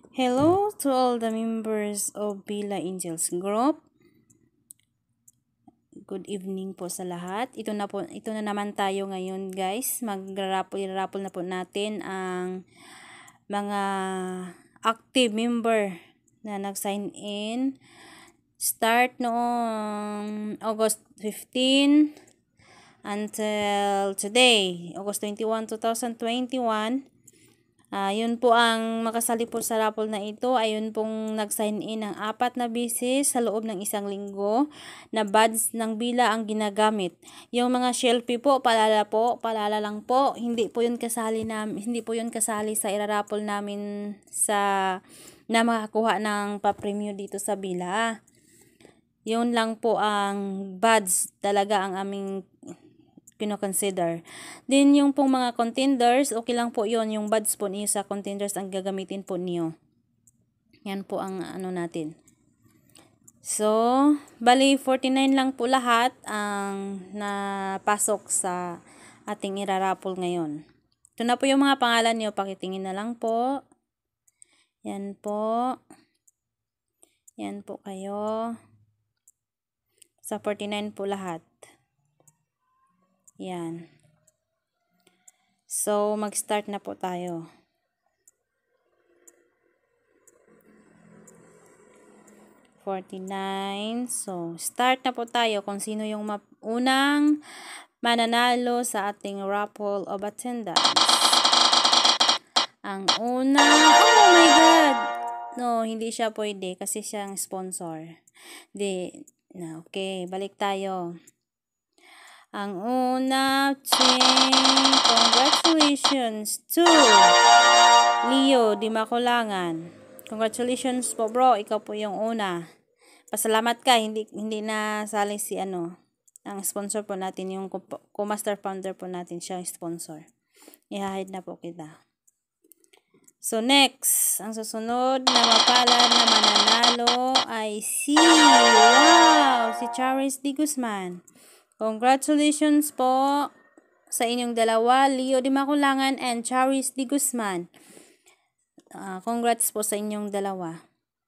Hello to all the members of Bila Angels Group. Good evening po sa lahat. Ito na naman tayo ngayon, guys. Raffle na po natin ang mga active member na nag-sign in. Start noong August 15 until today, August 21, 2021. Yun po ang makasali po sa raffle na ito. Ayun pong nag-sign in ng 4 na beses sa loob ng isang linggo na buds ng Bila ang ginagamit. Yung mga shelfie po, palala lang po. Hindi po yun kasali sa ira-raffle namin na makakuha ng pa-premyo dito sa Bila. Yun lang po ang buds talaga ang aming kino-consider. Then, yung pong mga contenders, okay lang po yon. Yung buds po niyo sa contenders ang gagamitin po niyo. Yan po ang ano natin. So, bali 49 lang po lahat ang napasok sa ating irarapol ngayon. Ito na po yung mga pangalan niyo. Pakitingin na lang po. Yan po. Yan po kayo. Sa 49 po lahat. Yan. So, mag-start na po tayo. So, start na po tayo kung sino yung unang mananalo sa ating raffle of attendance. Ang una, oh my God! No, hindi siya pwede kasi siyang sponsor. Okay, balik tayo. Ang una, congratulations to Leo Di Makulangan. Congratulations po bro, ikaw po yung una. Pasalamat ka, hindi na sali si ang sponsor po natin, yung co-master founder po natin, siya yung sponsor. I-hide na po kita. So next, ang susunod na mapalad na mananalo ay si Charis D. Guzman. Congratulations po sa inyong dalawa, Leo Di Makulangan and Charis D. Guzman. Congrats po sa inyong dalawa.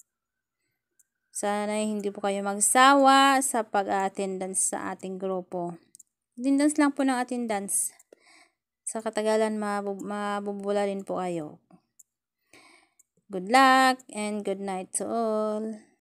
Sana hindi po kayo magsawa sa pag-attendance sa ating grupo. Attendance lang po ng attendance. Sa katagalan, mabubula rin po kayo. Good luck and good night to all.